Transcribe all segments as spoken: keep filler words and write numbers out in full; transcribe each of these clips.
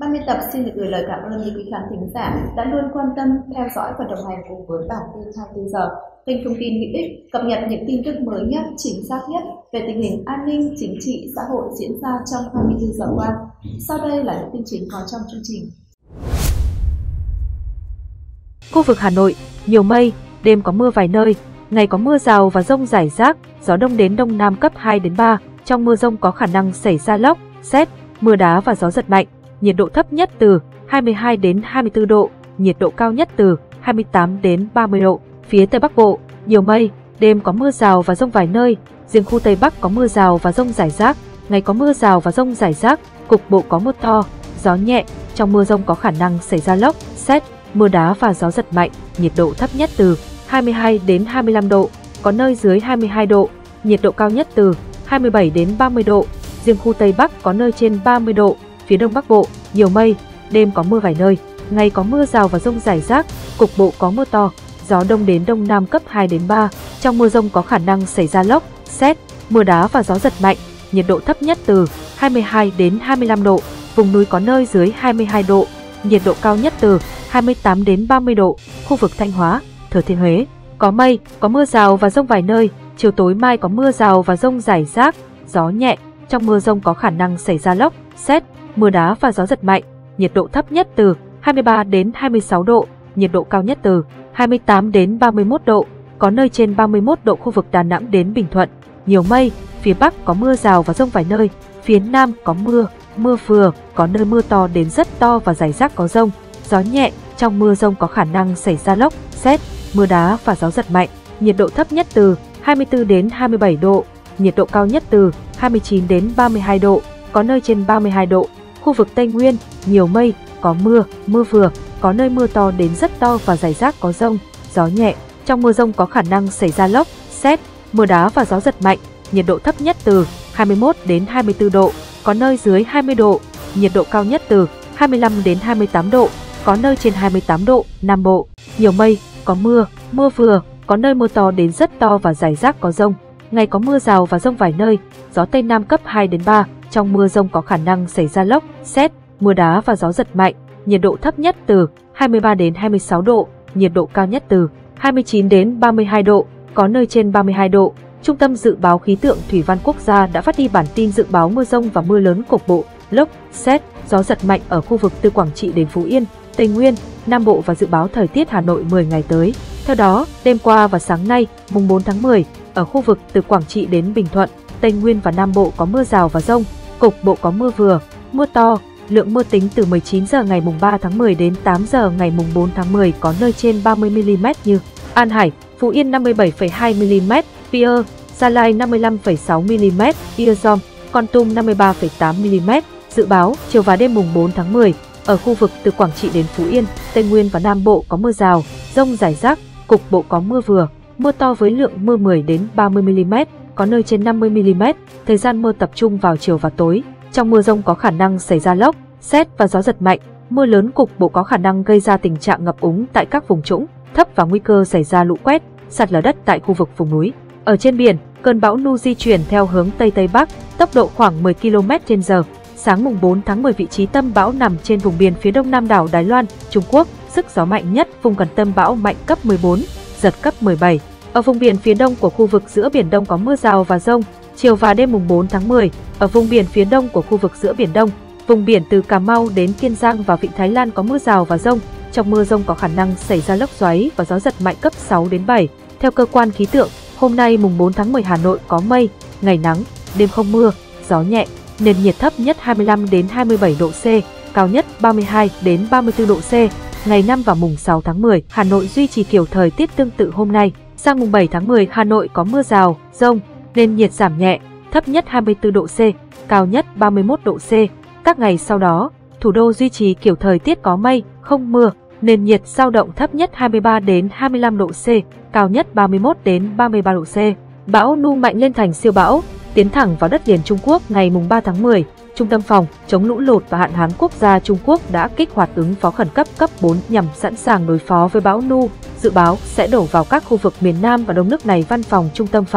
Ban biên tập xin được gửi lời cảm ơn quý khán thính giả đã luôn quan tâm, theo dõi và đồng hành cùng với bản tin hai mươi tư giờ. Kênh thông tin hữu ích cập nhật những tin tức mới nhất, chính xác nhất về tình hình an ninh, chính trị, xã hội diễn ra trong hai mươi tư giờ qua. Sau đây là những tin chính có trong chương trình. Khu vực Hà Nội, nhiều mây, đêm có mưa vài nơi, ngày có mưa rào và dông rải rác, gió đông đến đông nam cấp hai đến ba. Trong mưa dông có khả năng xảy ra lốc, sét, mưa đá và gió giật mạnh. Nhiệt độ thấp nhất từ hai mươi hai đến hai mươi tư độ, nhiệt độ cao nhất từ hai mươi tám đến ba mươi độ. Phía Tây Bắc Bộ, nhiều mây, đêm có mưa rào và dông vài nơi, riêng khu Tây Bắc có mưa rào và dông rải rác, ngày có mưa rào và dông rải rác, cục bộ có mưa to, gió nhẹ, trong mưa dông có khả năng xảy ra lốc, sét, mưa đá và gió giật mạnh, nhiệt độ thấp nhất từ hai mươi hai đến hai mươi lăm độ, có nơi dưới hai mươi hai độ, nhiệt độ cao nhất từ hai mươi bảy đến ba mươi độ, riêng khu Tây Bắc có nơi trên ba mươi độ. Phía Đông Bắc Bộ, nhiều mây, đêm có mưa vài nơi, ngày có mưa rào và dông rải rác, cục bộ có mưa to, gió đông đến đông nam cấp hai đến ba. Trong mưa dông có khả năng xảy ra lốc, sét, mưa đá và gió giật mạnh, nhiệt độ thấp nhất từ hai mươi hai đến hai mươi lăm độ, vùng núi có nơi dưới hai mươi hai độ, nhiệt độ cao nhất từ hai mươi tám đến ba mươi độ. Khu vực Thanh Hóa, Thừa Thiên Huế, có mây, có mưa rào và dông vài nơi, chiều tối mai có mưa rào và dông rải rác, gió nhẹ, trong mưa dông có khả năng xảy ra lốc, sét, mưa đá và gió giật mạnh, nhiệt độ thấp nhất từ hai mươi ba đến hai mươi sáu độ, nhiệt độ cao nhất từ hai mươi tám đến ba mươi mốt độ, có nơi trên ba mươi mốt độ. Khu vực Đà Nẵng đến Bình Thuận, nhiều mây, phía Bắc có mưa rào và dông vài nơi, phía Nam có mưa, mưa vừa, có nơi mưa to đến rất to và rải rác có dông, gió nhẹ, trong mưa dông có khả năng xảy ra lốc, sét, mưa đá và gió giật mạnh, nhiệt độ thấp nhất từ hai mươi tư đến hai mươi bảy độ, nhiệt độ cao nhất từ hai mươi chín đến ba mươi hai độ, có nơi trên ba mươi hai độ. Khu vực Tây Nguyên, nhiều mây, có mưa, mưa vừa, có nơi mưa to đến rất to và rải rác có dông, gió nhẹ, trong mưa dông có khả năng xảy ra lốc, sét, mưa đá và gió giật mạnh, nhiệt độ thấp nhất từ hai mươi mốt đến hai mươi tư độ, có nơi dưới hai mươi độ, nhiệt độ cao nhất từ hai mươi lăm đến hai mươi tám độ, có nơi trên hai mươi tám độ. Nam Bộ, nhiều mây, có mưa, mưa vừa, có nơi mưa to đến rất to và rải rác có dông, ngày có mưa rào và dông vài nơi, gió Tây Nam cấp hai đến ba, trong mưa dông có khả năng xảy ra lốc, sét, mưa đá và gió giật mạnh, nhiệt độ thấp nhất từ hai mươi ba đến hai mươi sáu độ, nhiệt độ cao nhất từ hai mươi chín đến ba mươi hai độ, có nơi trên ba mươi hai độ. Trung tâm Dự báo Khí tượng Thủy văn Quốc gia đã phát đi bản tin dự báo mưa dông và mưa lớn cục bộ, lốc, sét, gió giật mạnh ở khu vực từ Quảng Trị đến Phú Yên, Tây Nguyên, Nam Bộ và dự báo thời tiết Hà Nội mười ngày tới. Theo đó, đêm qua và sáng nay, mùng bốn tháng mười, ở khu vực từ Quảng Trị đến Bình Thuận, Tây Nguyên và Nam Bộ có mưa rào và dông, cục bộ có mưa vừa, mưa to, lượng mưa tính từ mười chín giờ ngày mùng ba tháng mười đến tám giờ ngày mùng bốn tháng mười có nơi trên ba mươi mi li mét như An Hải, Phú Yên năm mươi bảy phẩy hai mi li mét, Pier, Gia Lai năm mươi lăm phẩy sáu mi li mét, Iazom, Kon Tum năm mươi ba phẩy tám mi li mét. Dự báo chiều và đêm mùng bốn tháng mười, ở khu vực từ Quảng Trị đến Phú Yên, Tây Nguyên và Nam Bộ có mưa rào, dông rải rác, cục bộ có mưa vừa, mưa to với lượng mưa mười đến ba mươi mi li mét, có nơi trên năm mươi mi li mét. Thời gian mưa tập trung vào chiều và tối. Trong mưa dông có khả năng xảy ra lốc, sét và gió giật mạnh. Mưa lớn cục bộ có khả năng gây ra tình trạng ngập úng tại các vùng trũng thấp và nguy cơ xảy ra lũ quét, sạt lở đất tại khu vực vùng núi. Ở trên biển, cơn bão Nu di chuyển theo hướng Tây Tây Bắc, tốc độ khoảng mười ki lô mét trên giờ. Sáng mùng bốn tháng mười, vị trí tâm bão nằm trên vùng biển phía đông nam đảo Đài Loan, Trung Quốc. Sức gió mạnh nhất vùng gần tâm bão mạnh cấp mười bốn, giật cấp mười bảy. Ở vùng biển phía đông của khu vực giữa Biển Đông có mưa rào và dông. Chiều và đêm mùng bốn tháng mười, ở vùng biển phía đông của khu vực giữa Biển Đông, vùng biển từ Cà Mau đến Kiên Giang và Vịnh Thái Lan có mưa rào và dông. Trong mưa dông có khả năng xảy ra lốc xoáy và gió giật mạnh cấp sáu đến bảy. Theo cơ quan khí tượng, hôm nay mùng bốn tháng mười Hà Nội có mây, ngày nắng, đêm không mưa, gió nhẹ, nền nhiệt thấp nhất hai mươi lăm đến hai mươi bảy độ C, cao nhất ba mươi hai đến ba mươi tư độ C. Ngày năm và mùng sáu tháng mười, Hà Nội duy trì kiểu thời tiết tương tự hôm nay. Sang mùng bảy tháng mười, Hà Nội có mưa rào, dông, nền nhiệt giảm nhẹ, thấp nhất hai mươi tư độ C, cao nhất ba mươi mốt độ C. Các ngày sau đó, thủ đô duy trì kiểu thời tiết có mây, không mưa, nền nhiệt dao động thấp nhất hai mươi ba đến hai mươi lăm độ C, cao nhất ba mươi mốt đến ba mươi ba độ C. Bão Nu mạnh lên thành siêu bão, tiến thẳng vào đất liền Trung Quốc ngày mùng ba tháng mười. Trung tâm phòng chống lũ lụt và hạn hán quốc gia Trung Quốc đã kích hoạt ứng phó khẩn cấp cấp bốn nhằm sẵn sàng đối phó với bão Nu, dự báo sẽ đổ vào các khu vực miền Nam và Đông nước này. Văn phòng Trung tâm phòng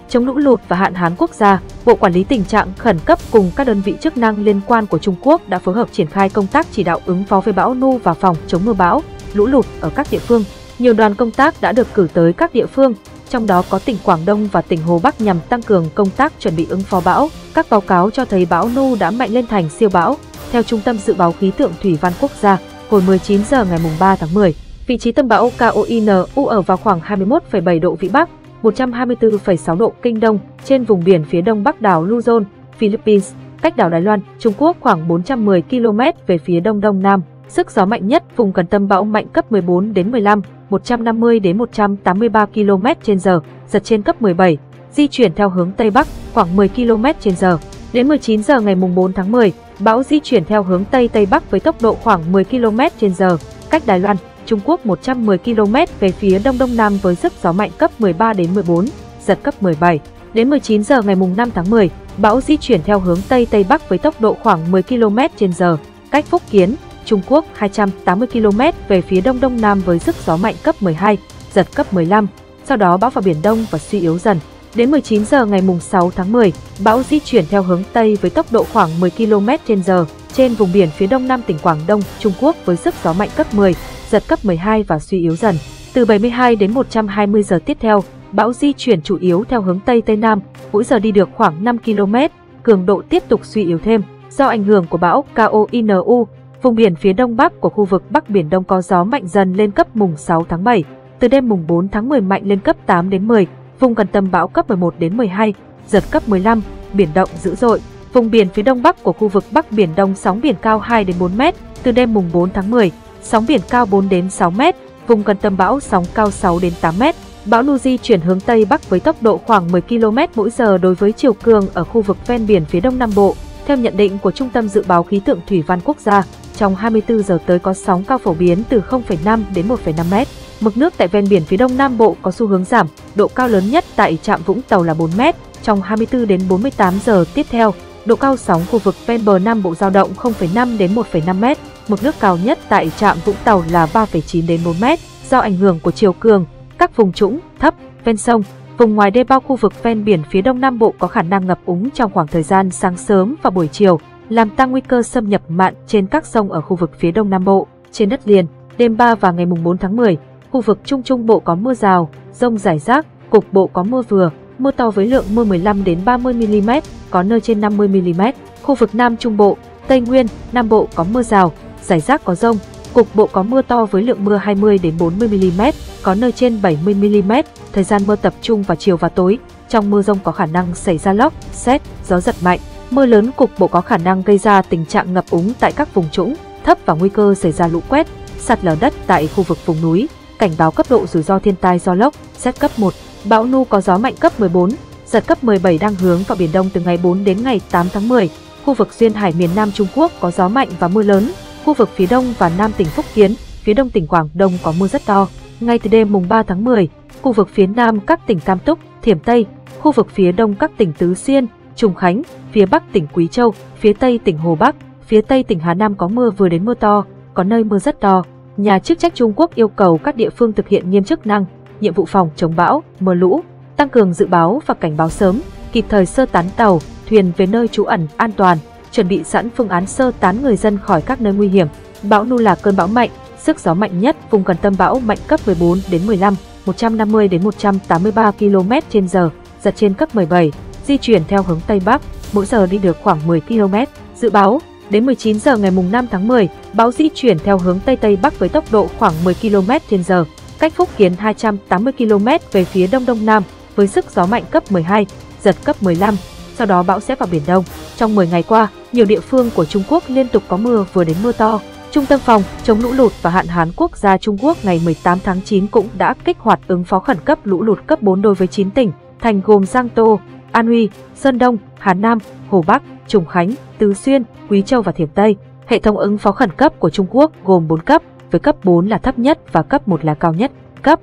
chống lũ lụt và hạn hán quốc gia, Bộ Quản lý Tình trạng khẩn cấp cùng các đơn vị chức năng liên quan của Trung Quốc đã phối hợp triển khai công tác chỉ đạo ứng phó với bão Nu và phòng chống mưa bão, lũ lụt ở các địa phương. Nhiều đoàn công tác đã được cử tới các địa phương, trong đó có tỉnh Quảng Đông và tỉnh Hồ Bắc nhằm tăng cường công tác chuẩn bị ứng phó bão. Các báo cáo cho thấy bão Nu đã mạnh lên thành siêu bão. Theo Trung tâm Dự báo Khí tượng Thủy văn Quốc gia, hồi mười chín giờ ngày ba tháng mười, vị trí tâm bão K O I N U ở vào khoảng hai mươi mốt phẩy bảy độ Vĩ Bắc, một trăm hai mươi tư phẩy sáu độ Kinh Đông, trên vùng biển phía đông bắc đảo Luzon, Philippines, cách đảo Đài Loan, Trung Quốc khoảng bốn trăm mười ki lô mét về phía đông đông nam. Sức gió mạnh nhất vùng gần tâm bão mạnh cấp mười bốn đến mười lăm, một trăm năm mươi đến một trăm tám mươi ba ki lô mét trên giờ, giật trên cấp mười bảy, di chuyển theo hướng tây bắc khoảng mười ki lô mét trên giờ. Đến mười chín giờ ngày bốn tháng mười, bão di chuyển theo hướng tây tây bắc với tốc độ khoảng mười ki lô mét trên giờ, cách Đài Loan, Trung Quốc một trăm mười ki lô mét về phía đông đông nam với sức gió mạnh cấp mười ba đến mười bốn, giật cấp mười bảy. Đến mười chín giờ ngày năm tháng mười, bão di chuyển theo hướng tây tây bắc với tốc độ khoảng mười ki lô mét trên giờ, cách Phúc Kiến, Trung Quốc hai trăm tám mươi ki lô mét về phía đông đông nam với sức gió mạnh cấp mười hai, giật cấp mười lăm. Sau đó bão vào Biển Đông và suy yếu dần. Đến mười chín giờ ngày sáu tháng mười, bão di chuyển theo hướng tây với tốc độ khoảng mười ki lô mét trên giờ trên vùng biển phía đông nam tỉnh Quảng Đông, Trung Quốc với sức gió mạnh cấp mười, giật cấp mười hai và suy yếu dần. Từ bảy mươi hai đến một trăm hai mươi giờ tiếp theo, bão di chuyển chủ yếu theo hướng tây tây nam, mỗi giờ đi được khoảng năm ki lô mét, cường độ tiếp tục suy yếu thêm. Do ảnh hưởng của bão K O I N U, vùng biển phía đông bắc của khu vực Bắc Biển Đông có gió mạnh dần lên cấp mùng sáu tháng bảy, từ đêm mùng bốn tháng mười mạnh lên cấp tám đến mười, vùng gần tâm bão cấp mười một đến mười hai, giật cấp mười lăm, biển động dữ dội. Vùng biển phía đông bắc của khu vực Bắc Biển Đông sóng biển cao hai đến bốn mét, từ đêm mùng bốn tháng mười, sóng biển cao bốn đến sáu mét, vùng gần tâm bão sóng cao sáu đến tám mét. Bão Nu di chuyển hướng tây bắc với tốc độ khoảng mười ki lô mét mỗi giờ đối với chiều cường ở khu vực ven biển phía đông nam bộ. Theo nhận định của Trung tâm Dự báo Khí tượng Thủy văn Quốc gia, trong hai mươi tư giờ tới có sóng cao phổ biến từ không phẩy năm đến một phẩy năm mét. Mực nước tại ven biển phía đông nam bộ có xu hướng giảm, độ cao lớn nhất tại trạm Vũng Tàu là bốn mét. Trong hai mươi tư đến bốn mươi tám giờ tiếp theo, độ cao sóng khu vực ven bờ Nam Bộ dao động không phẩy năm đến một phẩy năm mét. Mực nước cao nhất tại trạm Vũng Tàu là ba phẩy chín đến bốn mét. Do ảnh hưởng của chiều cường, các vùng trũng, thấp, ven sông, vùng ngoài đê bao khu vực ven biển phía đông nam bộ có khả năng ngập úng trong khoảng thời gian sáng sớm và buổi chiều, làm tăng nguy cơ xâm nhập mặn trên các sông ở khu vực phía đông nam bộ. Trên đất liền, đêm ba và ngày bốn tháng mười, khu vực Trung Trung Bộ có mưa rào, dông rải rác, cục bộ có mưa vừa, mưa to với lượng mưa mười lăm đến ba mươi mi li mét, có nơi trên năm mươi mi li mét. Khu vực Nam Trung Bộ, Tây Nguyên, Nam Bộ có mưa rào, rải rác có dông, cục bộ có mưa to với lượng mưa hai mươi đến bốn mươi mi li mét, có nơi trên bảy mươi mi li mét. Thời gian mưa tập trung vào chiều và tối. Trong mưa dông có khả năng xảy ra lốc, sét, gió giật mạnh. Mưa lớn cục bộ có khả năng gây ra tình trạng ngập úng tại các vùng trũng, thấp và nguy cơ xảy ra lũ quét, sạt lở đất tại khu vực vùng núi. Cảnh báo cấp độ rủi ro thiên tai do lốc, sét cấp một. Bão Nu có gió mạnh cấp mười bốn, giật cấp mười bảy đang hướng vào Biển Đông từ ngày bốn đến ngày tám tháng mười. Khu vực duyên hải miền Nam Trung Quốc có gió mạnh và mưa lớn. Khu vực phía đông và nam tỉnh Phúc Kiến, phía đông tỉnh Quảng Đông có mưa rất to. Ngay từ đêm mùng ba tháng mười, khu vực phía nam các tỉnh Cam Túc, Thiểm Tây, khu vực phía đông các tỉnh Tứ Xuyên, Trùng Khánh, phía bắc tỉnh Quý Châu, phía tây tỉnh Hồ Bắc, phía tây tỉnh Hà Nam có mưa vừa đến mưa to, có nơi mưa rất to. Nhà chức trách Trung Quốc yêu cầu các địa phương thực hiện nghiêm chức năng, nhiệm vụ phòng chống bão, mưa lũ, tăng cường dự báo và cảnh báo sớm, kịp thời sơ tán tàu, thuyền về nơi trú ẩn an toàn, chuẩn bị sẵn phương án sơ tán người dân khỏi các nơi nguy hiểm. Bão Nu là cơn bão mạnh, sức gió mạnh nhất vùng gần tâm bão mạnh cấp mười bốn đến mười lăm, một trăm năm mươi đến một trăm tám mươi ba ki lô mét trên giờ, giật trên cấp mười bảy, di chuyển theo hướng tây bắc, mỗi giờ đi được khoảng mười ki lô mét. Dự báo, đến mười chín giờ ngày năm tháng mười, bão di chuyển theo hướng tây tây bắc với tốc độ khoảng mười ki lô mét trên giờ, cách Phúc Kiến hai trăm tám mươi ki lô mét về phía đông đông nam với sức gió mạnh cấp mười hai, giật cấp mười lăm. Sau đó bão sẽ vào Biển Đông. Trong mười ngày qua, nhiều địa phương của Trung Quốc liên tục có mưa vừa đến mưa to. Trung tâm phòng chống lũ lụt và hạn hán quốc gia Trung Quốc ngày mười tám tháng chín cũng đã kích hoạt ứng phó khẩn cấp lũ lụt cấp bốn đối với chín tỉnh, thành gồm Giang Tô, An Huy, Sơn Đông, Hà Nam, Hồ Bắc, Trùng Khánh, Tứ Xuyên, Quý Châu và Thiểm Tây. Hệ thống ứng phó khẩn cấp của Trung Quốc gồm bốn cấp, với cấp bốn là thấp nhất và cấp một là cao nhất. Cấp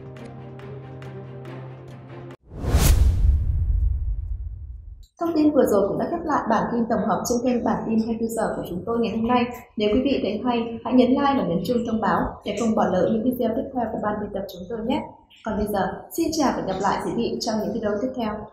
Thông tin vừa rồi cũng đã khép lại bản tin tổng hợp trên kênh Bản tin hai mươi tư giờ của chúng tôi ngày hôm nay. Nếu quý vị thấy hay, hãy nhấn like và nhấn chuông thông báo để không bỏ lỡ những video tiếp theo của ban biên tập chúng tôi nhé. Còn bây giờ, xin chào và gặp lại quý vị trong những video tiếp theo.